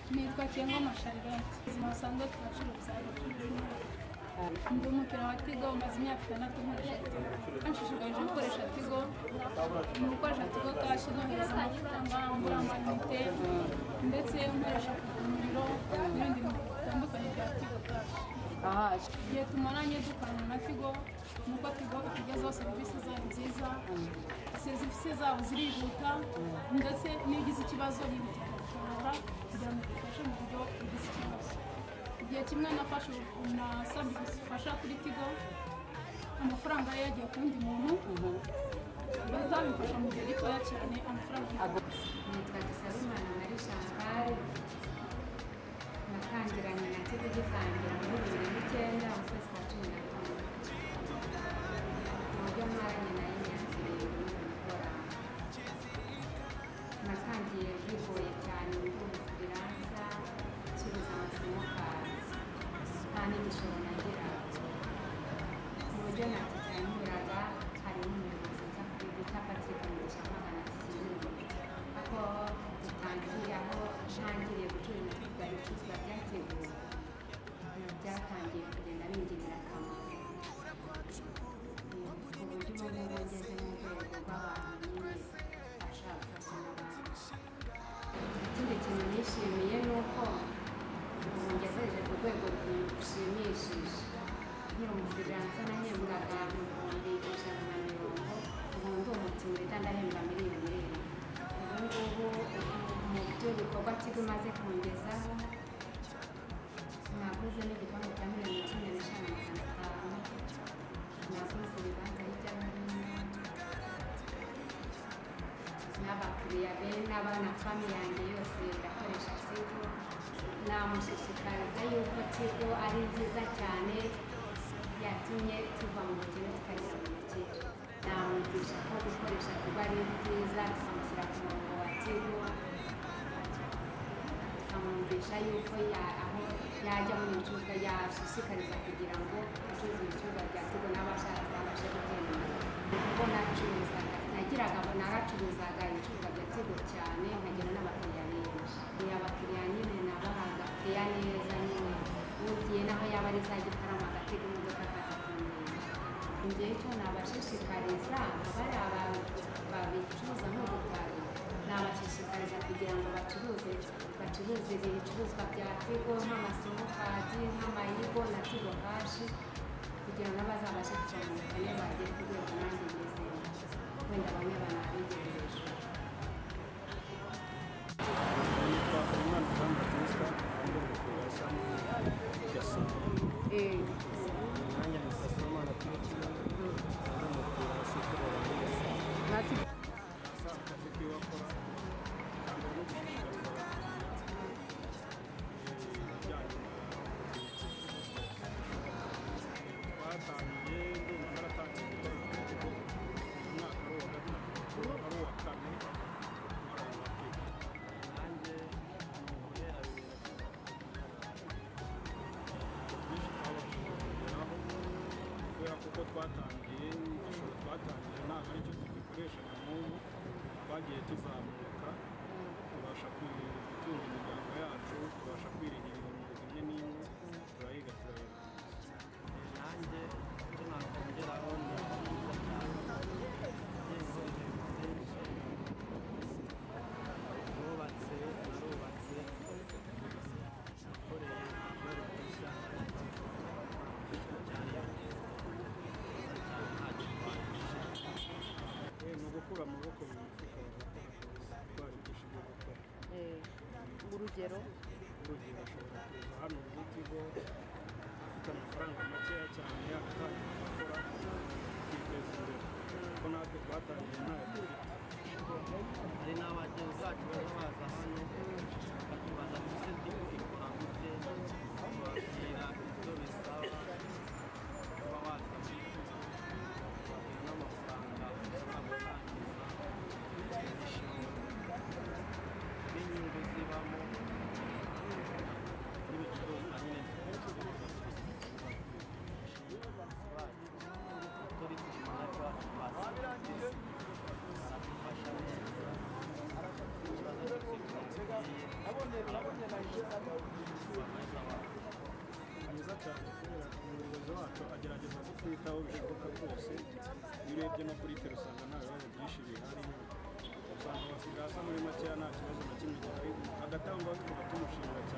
nitwa Tigo RwandaTransforming zimasanzwe twacuruza ndi umukiriya wa Tigo maze imyaka 6 nkoresha Tigo. Nshishikaje gukoresha Tigo mu gukoresha Tigo kashi nohereza amafaranga ngura amayinite ndetse nkoresha umuriro n'ibindi bitandukanye bya Tigo kashi. Igihe tumaranye dukorana na Tigo nuko Tigo itugezaho serivisi zayo nziza, serivisi zabo zirihuta ndetse n'igize ikibazo yihutira kushobora kugira ngo ifashe mu buryo bw'igize ikibazo. Igihe kimwe nafashe nasabye gufasha kuri Tigo amafaranga yagiye ku wundi muntu bahita bimfasha mu gihe gitoya cyane amafaranga. Nitwa Gisabimana Marie Chantal, natangiranye na Tigo gitangira muri 2009 mu kwezi kwa 11. Mujya mwaranye na Inyakiriye gukora. Natangiye bigoye cyane mu freelancer kibuza amasomo nta n'igishoro nagira. Mu buryo natangiraga hari umuyobozi bita Patrick Mugishamagana Kinini ako dutangiye aho ntangiriye gucuruza ibicuruzwa bya Tigo byatangiye kugenda bingirira akamaro ku buryo ubu ngubu ngeze mu rwego rw'abantu bashaka gufasha n'abandi. Ikindi kintu nishimiye ni uko ubu ngejeje ku rwego rushimishije. Nkiri umufreelancer nahembwaga ibihumbi 150, ubu ndi umutimurida ndahembwa miliyoni. Ubu ngubu mu byo bikorwa Tigo imaze kungezaho naguze n'igipangu cya miliyoni 15,500, naguze ibibanza hirya no hino n'abakiriya be n'abana famiye yanjye yose ndakoresha Tigo. Namushishikariza yuko Tigo ari nziza cyane yatumye tuva mu bukene tukagera mu bukire. Namwigisha ko gukoresha Tigo ari byiza, tukamushyira ku murongo wa Tigo, tukamwumvisha yuko aho yajya mu bicuruzwa yashishikariza kugira ngo acuruze ibicuruzwa bya Tigo n'abashe gutera imbere. Kuko naracuruzaga ibicuruzwa bya Tigo cyane nkagira n'abakiriya benshi. Abakiriya nyine nabahaga keya neza, nyine ugiye naho yaba ari za Gitarama Tigo imodoka akaza kundeba. Njye icyo nabashishikariza bari babicuruza nk'ubutari, nabashishikariza kugira ngo bacuruze ibicuruzwa bya Tigo nk'amasimukadi, nk'amayigo na Tigo kashi, kugira ngo bazabashe kuzamuka iyo bagiye ku rwego nanjye ngezeho, wenda bamwe banabigereje. kuko twatangiye ntabwo aricyo tugikoresha na n'ubu, twagiye tuzamuka tubasha gutunga imiryango yacu, tubasha kwirihira imyuga imwe n'imwe, turayiga nanjye icyo nakongeraho ni byiza cyane narubatse nakoreye ibyo rushya ni ugukura amaboko mu mifuka twarigisha ibyo gukora. Urugero ashobora kuza hano muri Tigo afite amafaranga makeya cyane yagatangira gukora kwiteza imbere, kuko natwe twatangiye ntayo dufite. hari n'abagenzi bacu baza hano bakatubaza ngo ese Tigo ikora gute, bababwira ibyo bisaba kuba waza n'amafaranga ushobora gutangiza imishinga n'inyungu zibamo n'ibicuruzwa nyine turi kumenya ko baradufasha neza. cyane kubera umuyobozi wacu agerageza kutwitaho bishoboka rwose. Iyo urebye no kuri tele usanga nta bibazo byinshi bihari, usanga abakiriya asa muri makeya nta kibazo na kimwe gihari. Hagati aho ngaho tukaba tumushimira cyane.